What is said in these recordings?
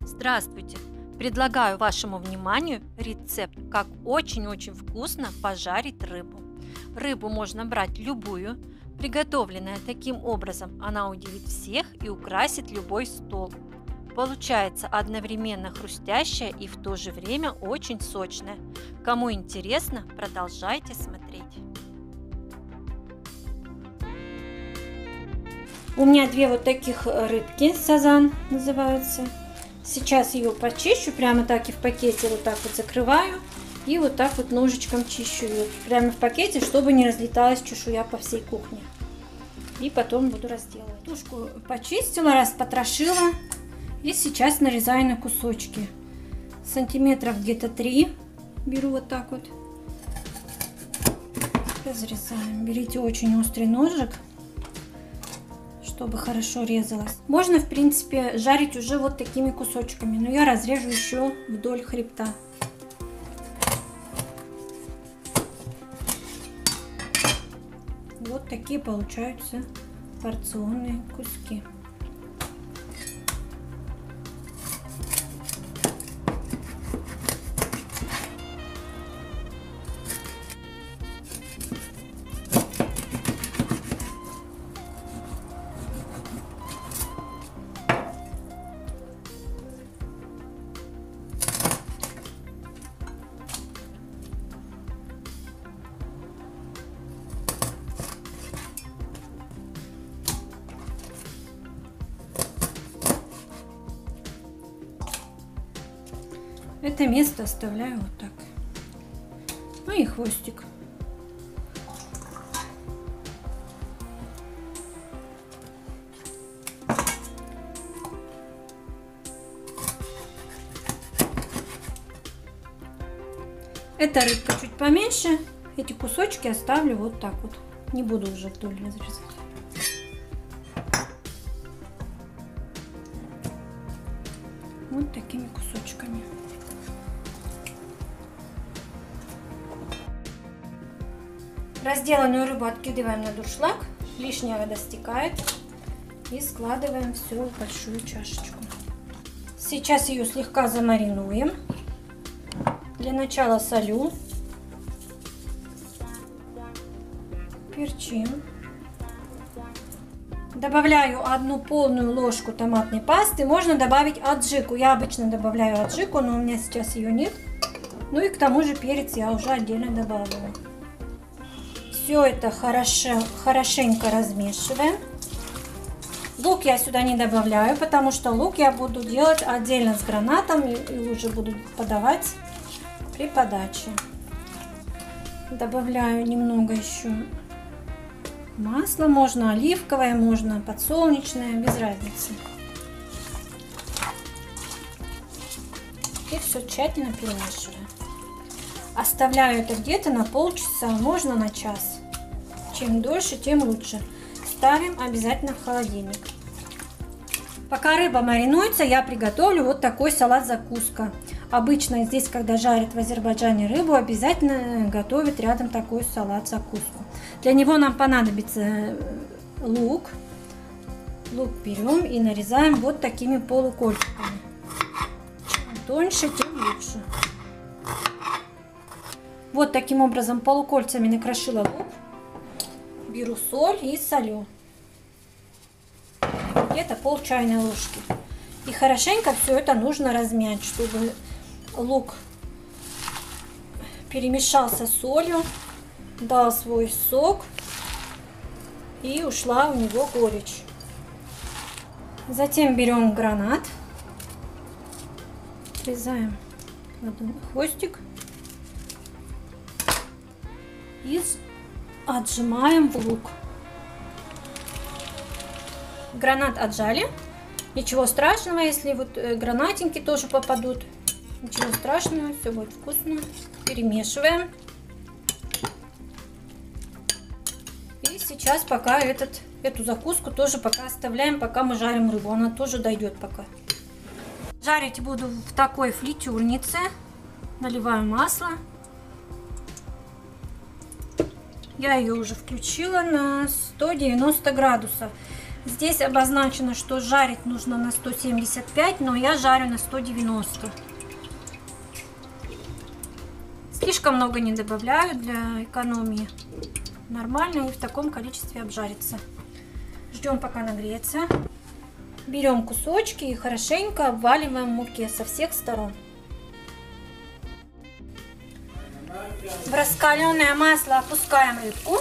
Здравствуйте! Предлагаю вашему вниманию рецепт, как очень-очень вкусно пожарить рыбу. Рыбу можно брать любую, приготовленная таким образом она удивит всех и украсит любой стол. Получается одновременно хрустящая и в то же время очень сочная. Кому интересно, продолжайте смотреть. У меня две вот таких рыбки, сазан называются. Сейчас ее почищу, прямо так и в пакете вот так вот закрываю. И вот так вот ножичком чищу ее прямо в пакете, чтобы не разлеталась чешуя по всей кухне. И потом буду разделывать. Тушку почистила, распотрошила. И сейчас нарезаю на кусочки. Сантиметров где-то 3 беру вот так вот. Разрезаем. Берите очень острый ножик, чтобы хорошо резалось. Можно, в принципе, жарить уже вот такими кусочками, но я разрежу еще вдоль хребта. Вот такие получаются порционные куски. Это место оставляю вот так. Ну и хвостик. Эта рыбка чуть поменьше. Эти кусочки оставлю вот так вот. Не буду уже вдоль разрезать. Вот такими кусочками. Разделанную рыбу откидываем на дуршлаг, лишняя вода стекает, и складываем все в большую чашечку. Сейчас ее слегка замаринуем. Для начала солю, перчим. Добавляю 1 полную ложку томатной пасты. Можно добавить аджику. Я обычно добавляю аджику, но у меня сейчас ее нет. Ну и к тому же перец я уже отдельно добавила. Все это хорошенько размешиваем. Лук я сюда не добавляю, потому что лук я буду делать отдельно с гранатом и уже буду подавать при подаче. Добавляю немного еще масла, можно оливковое, можно подсолнечное, без разницы. И все тщательно перемешиваю. Оставляю это где-то на полчаса, можно на час. Чем дольше, тем лучше. Ставим обязательно в холодильник. Пока рыба маринуется, я приготовлю вот такой салат-закуска. Обычно здесь, когда жарят в Азербайджане рыбу, обязательно готовят рядом такой салат-закуску. Для него нам понадобится лук. Лук берем и нарезаем вот такими полукольцами. Чем тоньше, тем лучше. Вот таким образом полукольцами накрошила лук. Беру соль и солю. Где-то пол чайной ложки. И хорошенько все это нужно размять, чтобы лук перемешался с солью, дал свой сок и ушла у него горечь. Затем берем гранат, отрезаем хвостик и отжимаем в лук. Гранат отжали. Ничего страшного, если вот гранатинки тоже попадут. Ничего страшного, все будет вкусно. Перемешиваем. И сейчас пока эту закуску тоже пока оставляем, пока мы жарим рыбу. Она тоже дойдет пока. Жарить буду в такой фритюрнице. Наливаю масло. Я ее уже включила на 190 градусов. Здесь обозначено, что жарить нужно на 175, но я жарю на 190. Слишком много не добавляю для экономии. Нормально и в таком количестве обжарится. Ждем, пока нагреется. Берем кусочки и хорошенько обваливаем в муке со всех сторон. В раскаленное масло опускаем рыбку.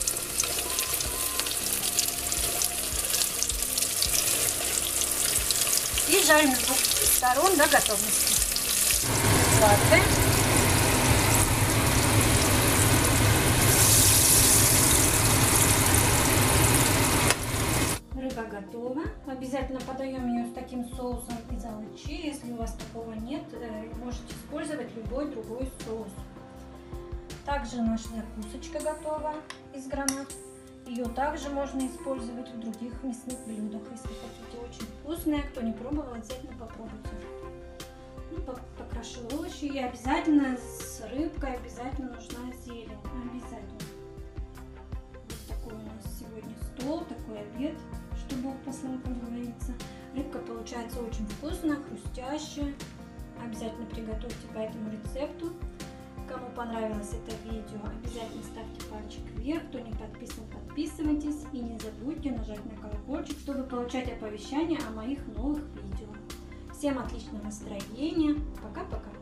И жарим с двух сторон до готовности. Складываем. Рыба готова. Обязательно подаем ее с таким соусом из алычи. Если у вас такого нет, можете использовать любой другой соус. Также наша закусочка готова из гранат. Ее также можно использовать в других мясных блюдах, если хотите. Очень вкусная. Кто не пробовал, обязательно попробуйте. Покрошу овощи. И обязательно с рыбкой обязательно нужна зелень. Обязательно. Вот такой у нас сегодня стол, такой обед, что Бог послал, как говорится. Рыбка получается очень вкусная, хрустящая. Обязательно приготовьте по этому рецепту. Кому понравилось это видео, обязательно ставьте пальчик вверх. Кто не подписан, подписывайтесь. И не забудьте нажать на колокольчик, чтобы получать оповещания о моих новых видео. Всем отличного настроения. Пока-пока.